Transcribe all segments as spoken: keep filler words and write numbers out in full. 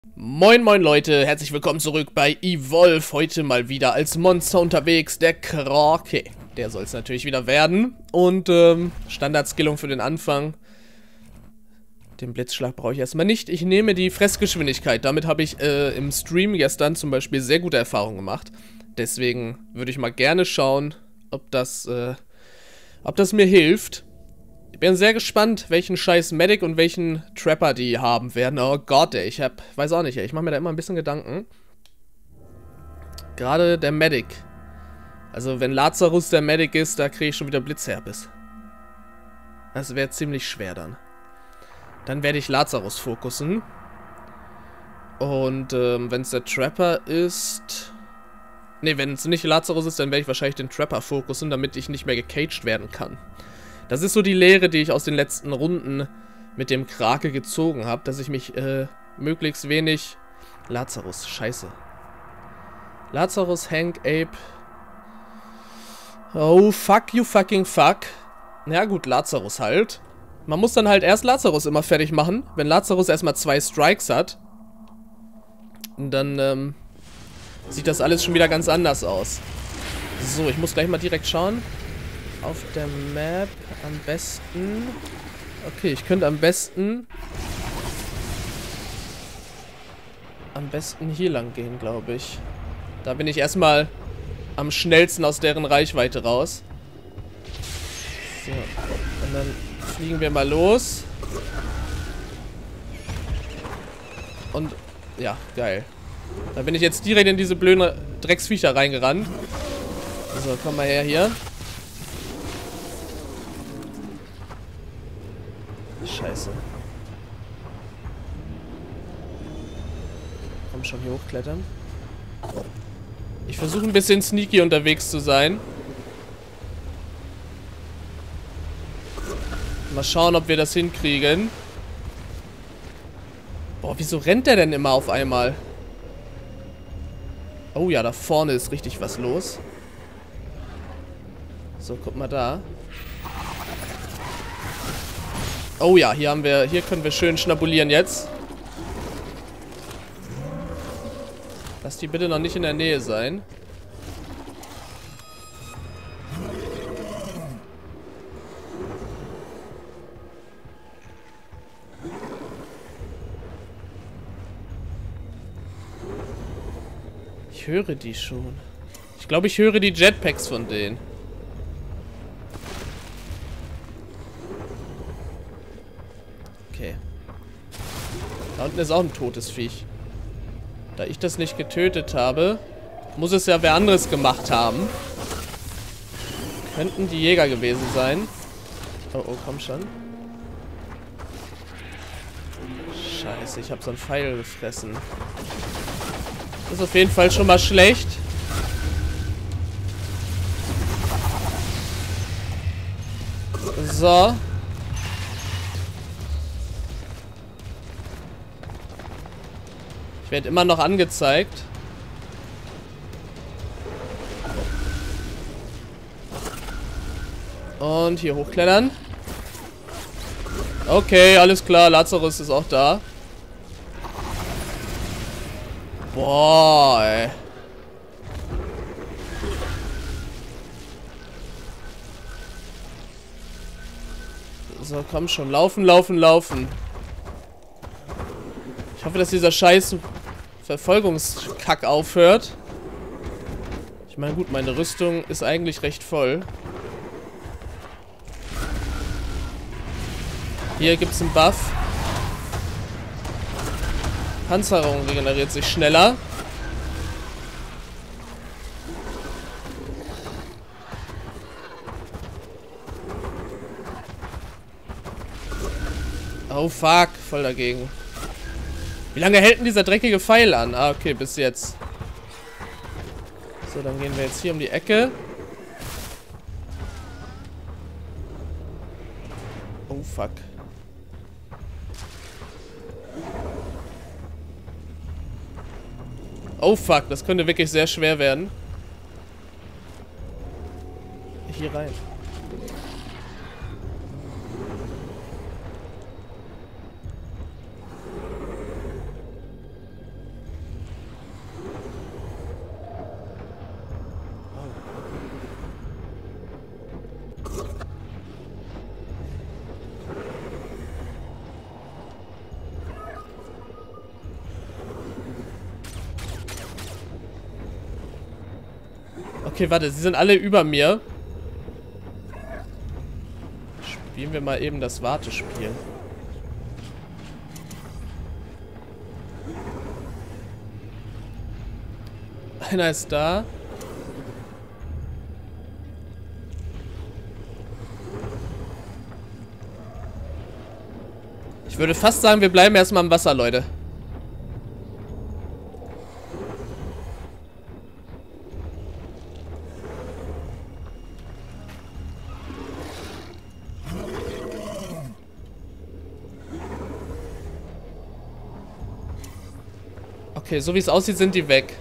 Moin moin Leute, herzlich willkommen zurück bei Evolve. Heute mal wieder als Monster unterwegs, der Krake. Der soll es natürlich wieder werden. Und ähm, Standardskillung für den Anfang. Den Blitzschlag brauche ich erstmal nicht. Ich nehme die Fressgeschwindigkeit. Damit habe ich äh, im Stream gestern zum Beispiel sehr gute Erfahrungen gemacht. Deswegen würde ich mal gerne schauen, ob das, äh, ob das mir hilft. Ich bin sehr gespannt, welchen scheiß Medic und welchen Trapper die haben werden. Oh Gott, ey, ich hab, weiß auch nicht, ey, ich mache mir da immer ein bisschen Gedanken. Gerade der Medic. Also wenn Lazarus der Medic ist, da kriege ich schon wieder Blitzherpes. Das wäre ziemlich schwer dann. Dann werde ich Lazarus fokussen. Und ähm, wenn es der Trapper ist... Ne, wenn es nicht Lazarus ist, dann werde ich wahrscheinlich den Trapper fokussen, damit ich nicht mehr gecaged werden kann. Das ist so die Lehre, die ich aus den letzten Runden mit dem Krake gezogen habe, dass ich mich äh, möglichst wenig... Lazarus, scheiße. Lazarus, Hank, Ape. Oh, fuck you fucking fuck. Ja gut, Lazarus halt. Man muss dann halt erst Lazarus immer fertig machen. Wenn Lazarus erstmal zwei Strikes hat, dann ähm, sieht das alles schon wieder ganz anders aus. So, ich muss gleich mal direkt schauen. Auf der Map am besten... Okay, ich könnte am besten... Am besten hier lang gehen, glaube ich. Da bin ich erstmal am schnellsten aus deren Reichweite raus. So, und dann fliegen wir mal los. Und, ja, geil. Da bin ich jetzt direkt in diese blöden Drecksviecher reingerannt. So, komm mal her hier. Scheiße. Komm schon, hier hochklettern. Ich versuche ein bisschen sneaky unterwegs zu sein. Mal schauen, ob wir das hinkriegen. Boah, wieso rennt der denn immer auf einmal? Oh ja, da vorne ist richtig was los. So, guck mal da. Oh ja, hier haben wir, hier können wir schön schnabulieren jetzt. Lass die bitte noch nicht in der Nähe sein. Ich höre die schon. Ich glaube, ich höre die Jetpacks von denen. Okay. Da unten ist auch ein totes Viech. Da ich das nicht getötet habe, muss es ja wer anderes gemacht haben. Könnten die Jäger gewesen sein. Oh, oh, komm schon. Scheiße, ich habe so einen Pfeil gefressen. Das ist auf jeden Fall schon mal schlecht. So. Ich werde immer noch angezeigt. Und hier hochklettern. Okay, alles klar. Lazarus ist auch da. Boah, ey. So, komm schon. Laufen, laufen, laufen. Ich hoffe, dass dieser scheiß Verfolgungskack aufhört. Ich meine, gut, meine Rüstung ist eigentlich recht voll. Hier gibt es einen Buff. Panzerung regeneriert sich schneller. Oh fuck, voll dagegen. Wie lange hält denn dieser dreckige Pfeil an? Ah, okay, bis jetzt. So, dann gehen wir jetzt hier um die Ecke. Oh, fuck. Oh, fuck, das könnte wirklich sehr schwer werden. Hier rein. Okay, warte, sie sind alle über mir. Spielen wir mal eben das Wartespiel. Einer ist da. Ich würde fast sagen, wir bleiben erstmal im Wasser, Leute. Okay, so wie es aussieht, sind die weg.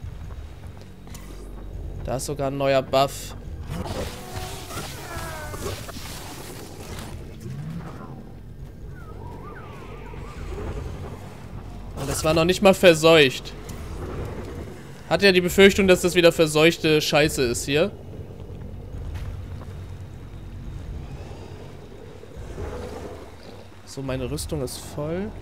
Da ist sogar ein neuer Buff. Und das war noch nicht mal verseucht. Hat ja die Befürchtung, dass das wieder verseuchte Scheiße ist hier. So, meine Rüstung ist voll.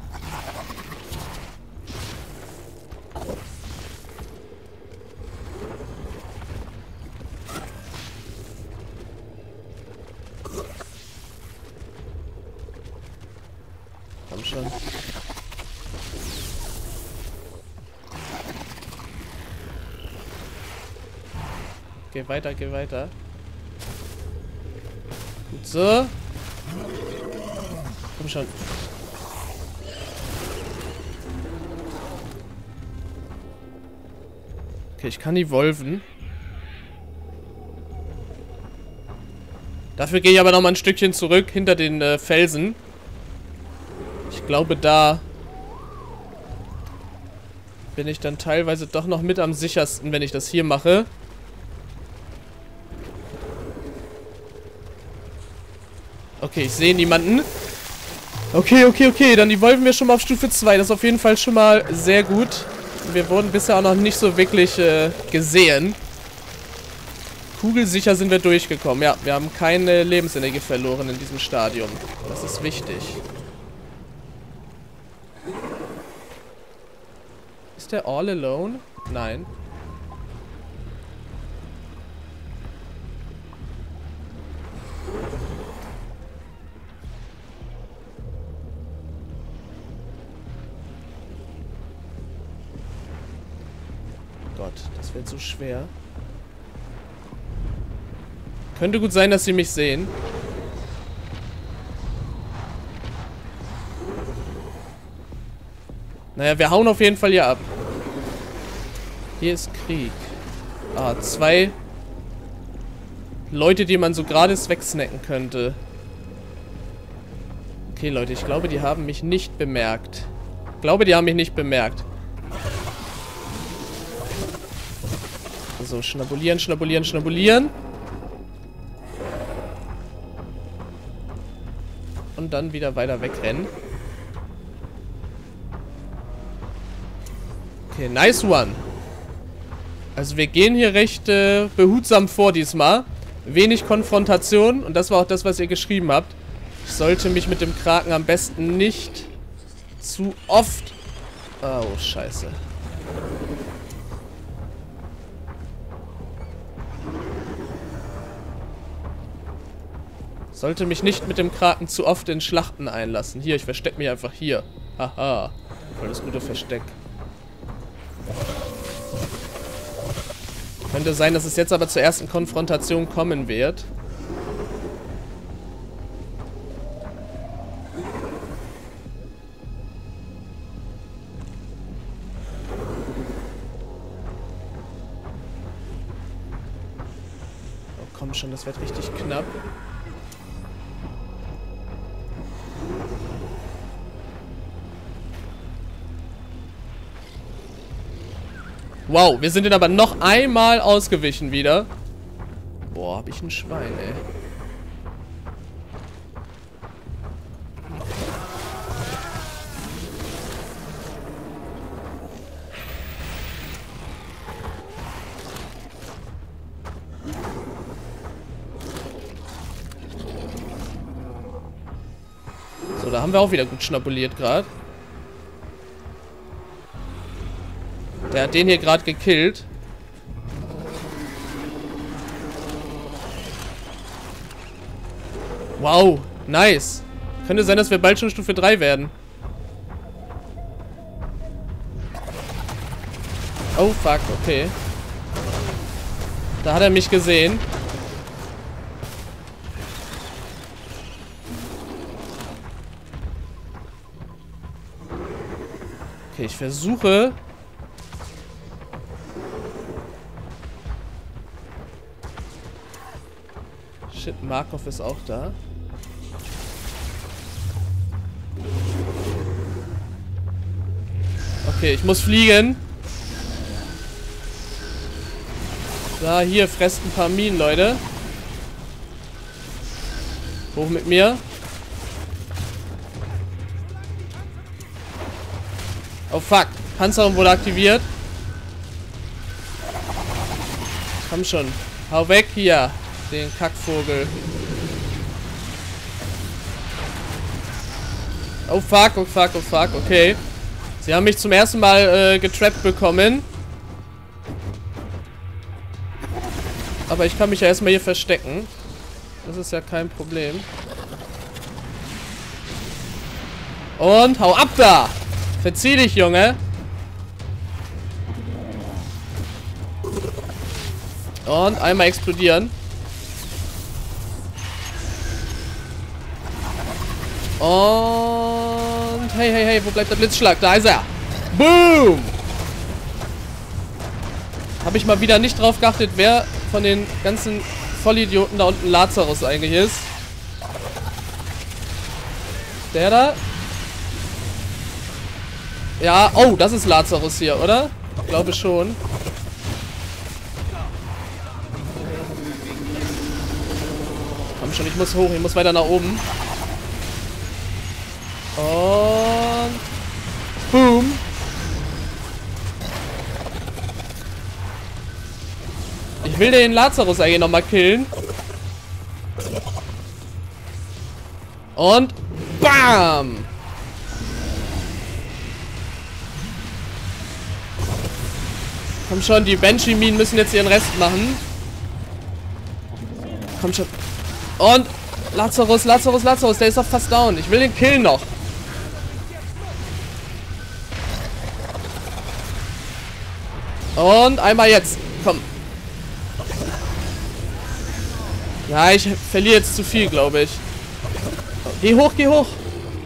Komm schon. Geh weiter, geh weiter. Gut so. Komm schon. Okay, ich kann die Wolven. Dafür gehe ich aber noch mal ein Stückchen zurück, hinter den äh, Felsen. Ich glaube, da bin ich dann teilweise doch noch mit am sichersten, wenn ich das hier mache. Okay, ich sehe niemanden. Okay, okay, okay. Dann die Wolven wir schon mal auf Stufe zwei. Das ist auf jeden Fall schon mal sehr gut. Wir wurden bisher auch noch nicht so wirklich äh, gesehen. Kugelsicher sind wir durchgekommen. Ja, wir haben keine Lebensenergie verloren in diesem Stadium. Das ist wichtig. Ist der all alone? Nein. Gott, das wird so schwer. Könnte gut sein, dass sie mich sehen. Naja, wir hauen auf jeden Fall hier ab. Hier ist Krieg. Ah, zwei Leute, die man so gerade wegsnacken könnte. Okay, Leute, ich glaube, die haben mich nicht bemerkt. Ich glaube, die haben mich nicht bemerkt. So, schnabulieren, schnabulieren, schnabulieren. Und dann wieder weiter wegrennen. Okay, nice one. Also wir gehen hier recht äh, behutsam vor diesmal. Wenig Konfrontation. Und das war auch das, was ihr geschrieben habt. Ich sollte mich mit dem Kraken am besten nicht zu oft... Oh, scheiße. Sollte mich nicht mit dem Kraken zu oft in Schlachten einlassen. Hier, ich verstecke mich einfach hier. Haha. Voll das gute Versteck. Könnte sein, dass es jetzt aber zur ersten Konfrontation kommen wird. Oh, komm schon, das wird richtig knapp. Wow, wir sind den aber noch einmal ausgewichen wieder. Boah, hab ich ein Schwein, ey. So, da haben wir auch wieder gut schnabuliert gerade. Der hat den hier gerade gekillt. Wow, nice. Könnte sein, dass wir bald schon Stufe drei werden. Oh, fuck, okay. Da hat er mich gesehen. Okay, ich versuche... Shit, Markov ist auch da. Okay, ich muss fliegen. Da, hier, fresst ein paar Minen, Leute. Hoch mit mir. Oh, fuck. Panzerung wurde aktiviert. Komm schon. Hau weg hier. Den Kackvogel. Oh, fuck, oh, fuck, oh, fuck. Okay. Sie haben mich zum ersten Mal äh, getrappt bekommen. Aber ich kann mich ja erstmal hier verstecken. Das ist ja kein Problem. Und hau ab da! Verzieh dich, Junge! Und einmal explodieren. Und hey, hey, hey, wo bleibt der Blitzschlag? Da ist er! Boom! Habe ich mal wieder nicht drauf geachtet, wer von den ganzen Vollidioten da unten Lazarus eigentlich ist. Der da? Ja, oh, das ist Lazarus hier, oder? Ich glaube schon. Komm schon, ich muss hoch, ich muss weiter nach oben. Und... Boom! Ich will den Lazarus eigentlich nochmal killen. Und... Bam! Komm schon, die Banshee-Minen müssen jetzt ihren Rest machen. Komm schon. Und... Lazarus, Lazarus, Lazarus, der ist doch fast down. Ich will den killen noch. Und einmal jetzt. Komm. Ja, ich verliere jetzt zu viel, glaube ich. Geh hoch, geh hoch.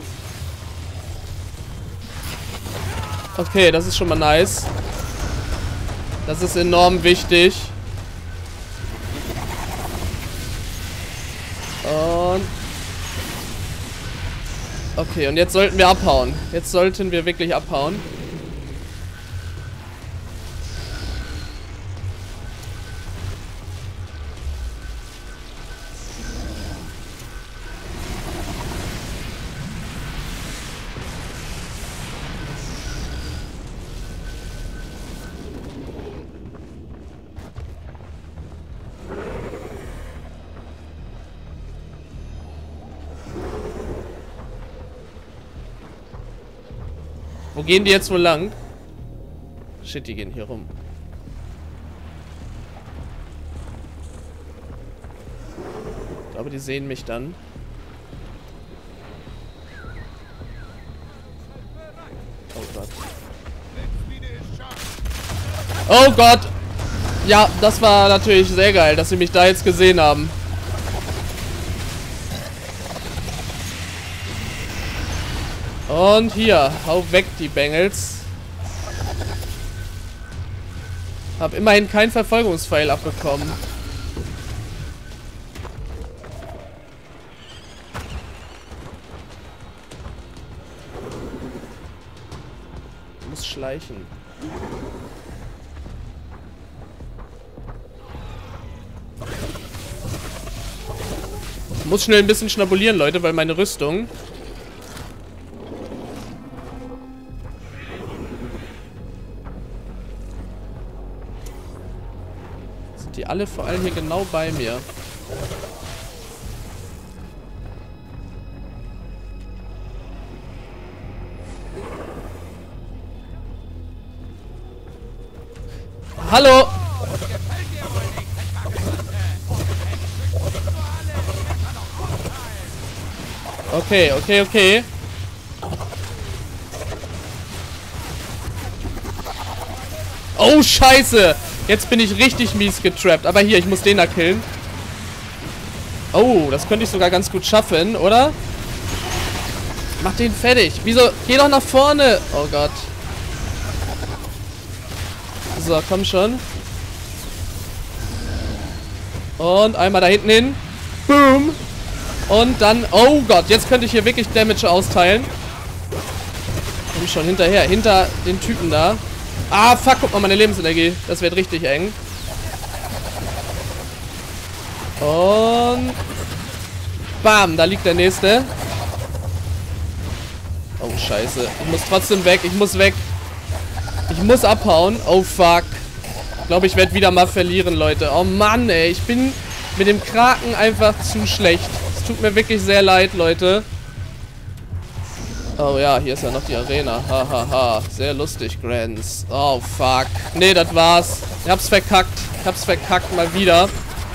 Okay, das ist schon mal nice. Das ist enorm wichtig. Und... Okay, und jetzt sollten wir abhauen. Jetzt sollten wir wirklich abhauen. Wo gehen die jetzt wohl lang? Shit, die gehen hier rum. Ich glaube, die sehen mich dann. Oh Gott. Oh Gott! Ja, das war natürlich sehr geil, dass sie mich da jetzt gesehen haben. Und hier, hau weg die Bengels. Hab immerhin keinen Verfolgungspfeil abbekommen. Ich muss schleichen. Ich muss schnell ein bisschen schnabulieren, Leute, weil meine Rüstung... Die alle vor allem hier genau bei mir. Hallo! Okay, okay, okay. Oh, scheiße. Jetzt bin ich richtig mies getrappt. Aber hier, ich muss den da killen. Oh, das könnte ich sogar ganz gut schaffen, oder? Mach den fertig. Wieso? Geh doch nach vorne. Oh Gott. So, komm schon. Und einmal da hinten hin. Boom. Und dann... Oh Gott, jetzt könnte ich hier wirklich Damage austeilen. Komm schon hinterher. Hinter den Typen da. Ah, fuck, guck mal, meine Lebensenergie. Das wird richtig eng. Und... Bam, da liegt der nächste. Oh, scheiße. Ich muss trotzdem weg. Ich muss weg. Ich muss abhauen. Oh, fuck. Ich glaube, ich werde wieder mal verlieren, Leute. Oh, Mann, ey. Ich bin mit dem Kraken einfach zu schlecht. Es tut mir wirklich sehr leid, Leute. Oh ja, hier ist ja noch die Arena. Hahaha. Ha, ha. Sehr lustig, Grants. Oh, fuck. Nee, das war's. Ich hab's verkackt. Ich hab's verkackt mal wieder.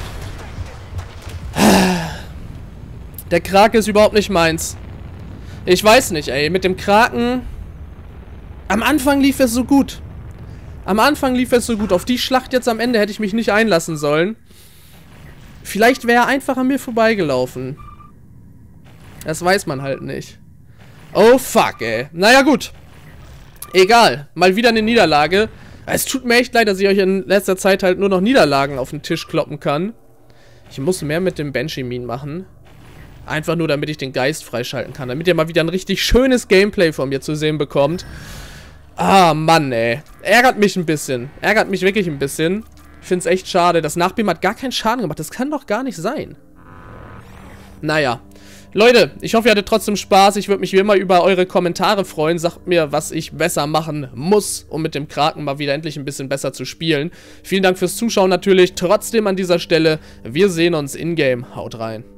Der Krake ist überhaupt nicht meins. Ich weiß nicht, ey. Mit dem Kraken... Am Anfang lief es so gut. Am Anfang lief es so gut. Auf die Schlacht jetzt am Ende hätte ich mich nicht einlassen sollen. Vielleicht wäre er einfach an mir vorbeigelaufen. Das weiß man halt nicht. Oh, fuck, ey. Naja, gut. Egal. Mal wieder eine Niederlage. Es tut mir echt leid, dass ich euch in letzter Zeit halt nur noch Niederlagen auf den Tisch kloppen kann. Ich muss mehr mit dem Benjamin machen. Einfach nur, damit ich den Geist freischalten kann. Damit ihr mal wieder ein richtig schönes Gameplay von mir zu sehen bekommt. Ah, Mann, ey. Ärgert mich ein bisschen. Ärgert mich wirklich ein bisschen. Ich finde es echt schade. Das Nachbeam hat gar keinen Schaden gemacht. Das kann doch gar nicht sein. Naja. Leute, ich hoffe, ihr hattet trotzdem Spaß. Ich würde mich wie immer über eure Kommentare freuen. Sagt mir, was ich besser machen muss, um mit dem Kraken mal wieder endlich ein bisschen besser zu spielen. Vielen Dank fürs Zuschauen natürlich. Trotzdem an dieser Stelle. Wir sehen uns in-game. Haut rein.